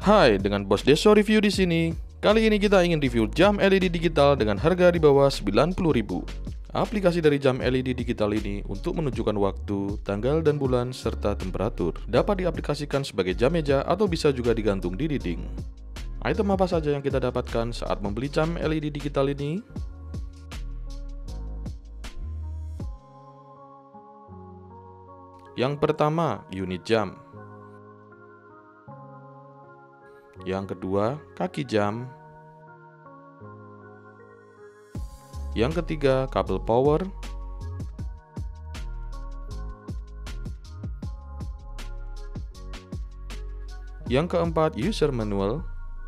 Hai, dengan Bos Deso Review di sini. Kali ini kita ingin review jam LED digital dengan harga di bawah 90.000. Aplikasi dari jam LED digital ini untuk menunjukkan waktu, tanggal dan bulan, serta temperatur. Dapat diaplikasikan sebagai jam meja atau bisa juga digantung di dinding. Item apa saja yang kita dapatkan saat membeli jam LED digital ini? Yang pertama, unit jam. Yang kedua, kaki jam. Yang ketiga, kabel power. Yang keempat, user manual.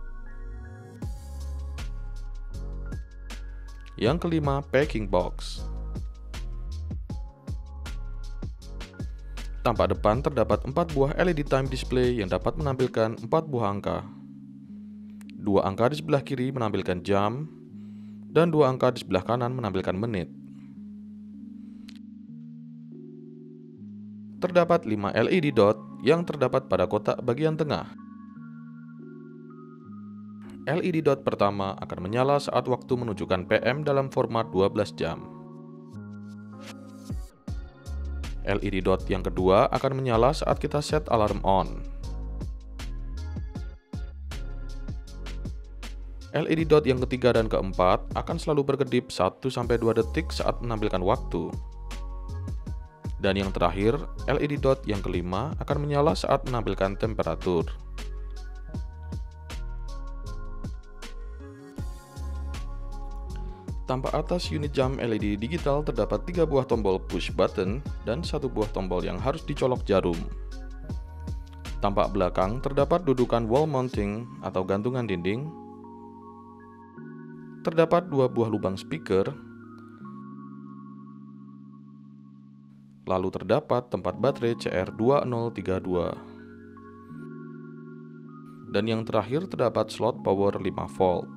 Yang kelima, packing box. Tampak depan terdapat 4 buah LED time display yang dapat menampilkan 4 buah angka. 2 angka di sebelah kiri menampilkan jam, dan 2 angka di sebelah kanan menampilkan menit. Terdapat 5 LED dot yang terdapat pada kotak bagian tengah. LED dot pertama akan menyala saat waktu menunjukkan PM dalam format 12 jam. LED dot yang kedua akan menyala saat kita set alarm on. LED dot yang ketiga dan keempat akan selalu berkedip 1-2 detik saat menampilkan waktu. Dan yang terakhir, LED dot yang kelima akan menyala saat menampilkan temperatur. Tampak atas unit jam LED digital terdapat 3 buah tombol push button dan 1 buah tombol yang harus dicolok jarum. Tampak belakang terdapat dudukan wall mounting atau gantungan dinding. Terdapat 2 buah lubang speaker, lalu terdapat tempat baterai CR2032. Dan yang terakhir terdapat slot power 5 volt.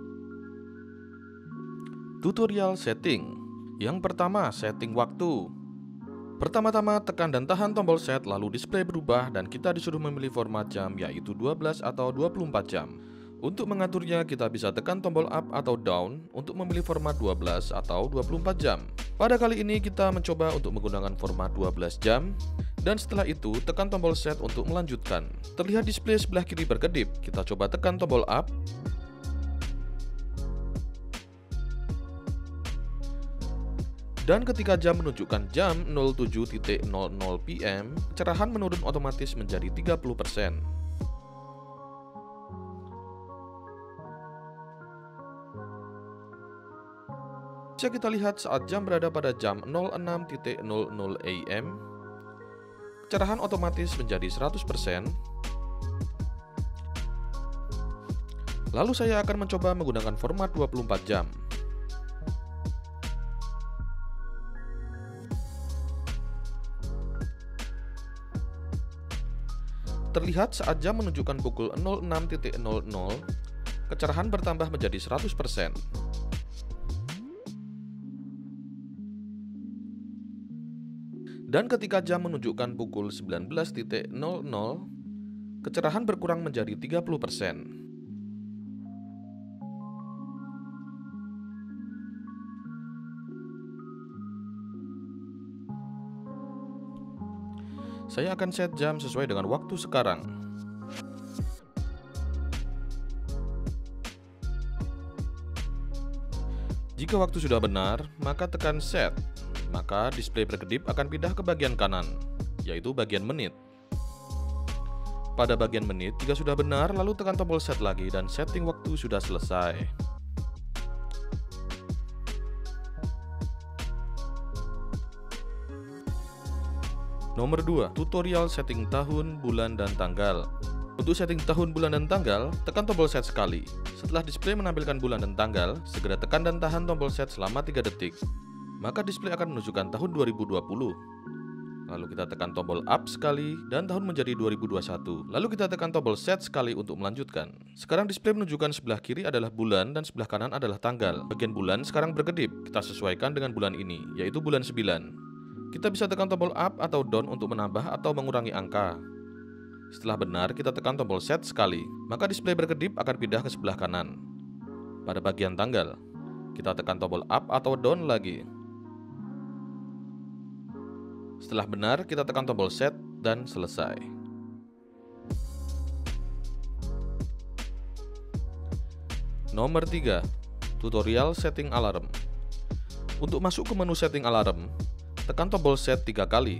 Tutorial setting. Yang pertama, setting waktu. Pertama-tama tekan dan tahan tombol set, lalu display berubah dan kita disuruh memilih format jam, yaitu 12 atau 24 jam. Untuk mengaturnya, kita bisa tekan tombol up atau down untuk memilih format 12 atau 24 jam. Pada kali ini kita mencoba untuk menggunakan format 12 jam, dan setelah itu tekan tombol set untuk melanjutkan. Terlihat display sebelah kiri berkedip, kita coba tekan tombol up. Dan ketika jam menunjukkan jam 07.00 PM, kecerahan menurun otomatis menjadi 30%. Bisa kita lihat saat jam berada pada jam 06.00 AM, kecerahan otomatis menjadi 100%. Lalu saya akan mencoba menggunakan format 24 jam. Terlihat saat jam menunjukkan pukul 06.00, kecerahan bertambah menjadi 100%. Dan ketika jam menunjukkan pukul 19.00, kecerahan berkurang menjadi 30%. Saya akan set jam sesuai dengan waktu sekarang. Jika waktu sudah benar, maka tekan set. Maka display berkedip akan pindah ke bagian kanan, yaitu bagian menit. Pada bagian menit, jika sudah benar, lalu tekan tombol set lagi dan setting waktu sudah selesai. Nomor 2, tutorial setting tahun, bulan, dan tanggal. Untuk setting tahun, bulan, dan tanggal, tekan tombol set sekali. Setelah display menampilkan bulan dan tanggal, segera tekan dan tahan tombol set selama 3 detik. Maka display akan menunjukkan tahun 2020. Lalu kita tekan tombol up sekali dan tahun menjadi 2021. Lalu kita tekan tombol set sekali untuk melanjutkan. Sekarang display menunjukkan sebelah kiri adalah bulan dan sebelah kanan adalah tanggal. Bagian bulan sekarang berkedip. Kita sesuaikan dengan bulan ini, yaitu bulan 9. Kita bisa tekan tombol up atau down untuk menambah atau mengurangi angka. Setelah benar, kita tekan tombol set sekali, maka display berkedip akan pindah ke sebelah kanan. Pada bagian tanggal, kita tekan tombol up atau down lagi. Setelah benar, kita tekan tombol set dan selesai. Nomor 3. Tutorial setting alarm. Untuk masuk ke menu setting alarm, tekan tombol set 3 kali.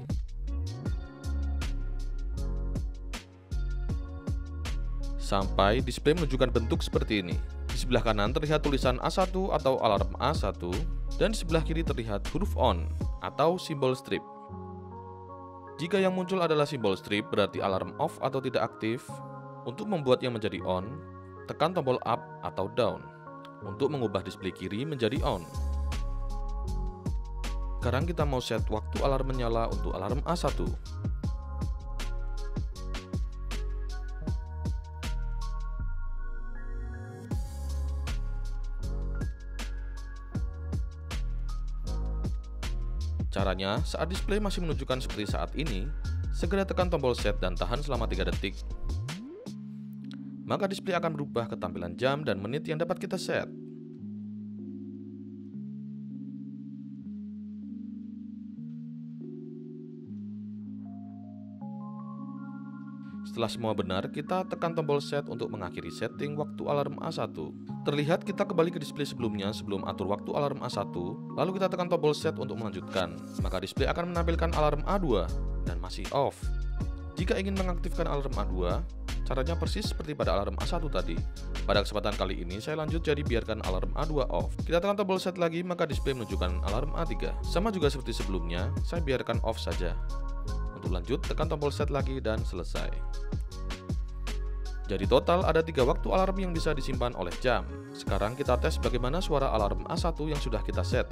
Sampai display menunjukkan bentuk seperti ini. Di sebelah kanan terlihat tulisan A1 atau alarm A1, dan di sebelah kiri terlihat huruf on atau simbol strip. Jika yang muncul adalah simbol strip, berarti alarm off atau tidak aktif. Untuk membuatnya menjadi on, tekan tombol up atau down. Untuk mengubah display kiri menjadi on. Sekarang kita mau set waktu alarm menyala untuk alarm A1. Caranya, saat display masih menunjukkan seperti saat ini, segera tekan tombol set dan tahan selama 3 detik. Maka display akan berubah ke tampilan jam dan menit yang dapat kita set. Setelah semua benar, kita tekan tombol set untuk mengakhiri setting waktu alarm A1. Terlihat kita kembali ke display sebelumnya sebelum atur waktu alarm A1, lalu kita tekan tombol set untuk melanjutkan. Maka display akan menampilkan alarm A2 dan masih off. Jika ingin mengaktifkan alarm A2, caranya persis seperti pada alarm A1 tadi. Pada kesempatan kali ini saya lanjut jadi biarkan alarm A2 off. Kita tekan tombol set lagi, maka display menunjukkan alarm A3. Sama juga seperti sebelumnya, saya biarkan off saja. Untuk lanjut, tekan tombol set lagi dan selesai. Jadi total ada 3 waktu alarm yang bisa disimpan oleh jam. Sekarang kita tes bagaimana suara alarm A1 yang sudah kita set.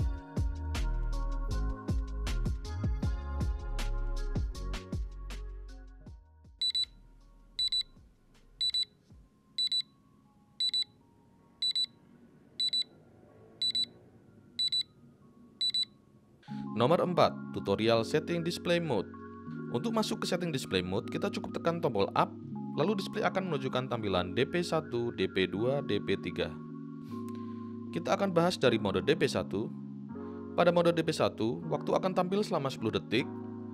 Nomor 4. Tutorial setting display mode. Untuk masuk ke setting display mode, kita cukup tekan tombol up, lalu display akan menunjukkan tampilan DP1, DP2, DP3. Kita akan bahas dari mode DP1. Pada mode DP1, waktu akan tampil selama 10 detik.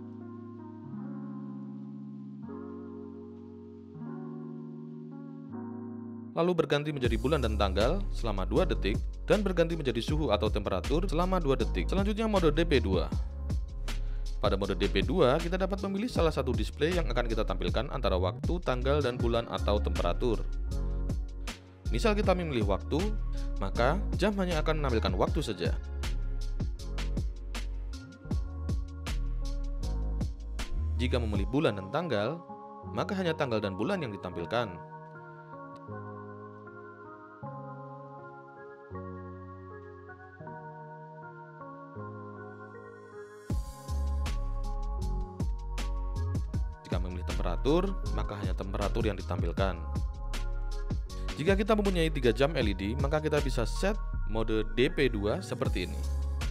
Lalu berganti menjadi bulan dan tanggal selama 2 detik, dan berganti menjadi suhu atau temperatur selama 2 detik. Selanjutnya mode DP2. Pada mode DP2, kita dapat memilih salah satu display yang akan kita tampilkan antara waktu, tanggal, dan bulan atau temperatur. Misal kita memilih waktu, maka jam hanya akan menampilkan waktu saja. Jika memilih bulan dan tanggal, maka hanya tanggal dan bulan yang ditampilkan. Jika memilih temperatur, maka hanya temperatur yang ditampilkan. Jika kita mempunyai 3 jam LED, maka kita bisa set mode DP2 seperti ini.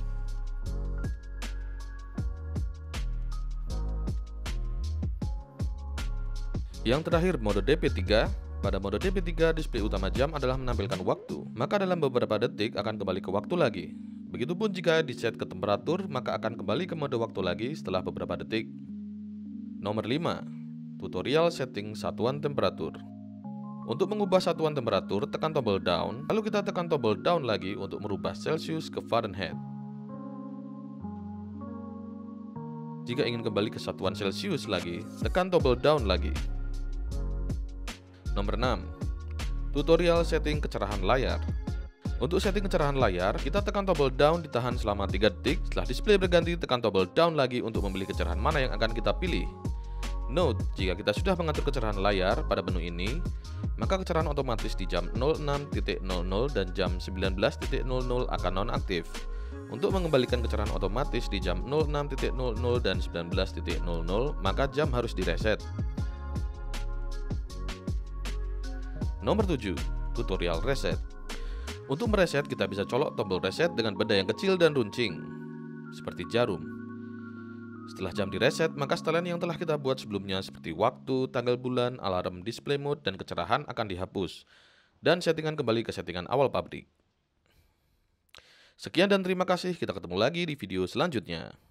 Yang terakhir mode DP3. Pada mode DP3, display utama jam adalah menampilkan waktu, maka dalam beberapa detik akan kembali ke waktu lagi. Begitupun jika diset ke temperatur, maka akan kembali ke mode waktu lagi setelah beberapa detik. Nomor 5. Tutorial setting satuan temperatur. Untuk mengubah satuan temperatur, tekan tombol down, lalu kita tekan tombol down lagi untuk merubah Celsius ke Fahrenheit. Jika ingin kembali ke satuan Celsius lagi, tekan tombol down lagi. Nomor 6. Tutorial setting kecerahan layar. Untuk setting kecerahan layar, kita tekan tombol down ditahan selama 3 detik. Setelah display berganti, tekan tombol down lagi untuk memilih kecerahan mana yang akan kita pilih. Note, jika kita sudah mengatur kecerahan layar pada menu ini, maka kecerahan otomatis di jam 06.00 dan jam 19.00 akan nonaktif. Untuk mengembalikan kecerahan otomatis di jam 06.00 dan 19.00, maka jam harus direset. Nomor 7. Tutorial reset. Untuk mereset, kita bisa colok tombol reset dengan benda yang kecil dan runcing, seperti jarum. Setelah jam direset, maka setelan yang telah kita buat sebelumnya seperti waktu, tanggal bulan, alarm, display mode, dan kecerahan akan dihapus. Dan settingan kembali ke settingan awal pabrik. Sekian dan terima kasih, kita ketemu lagi di video selanjutnya.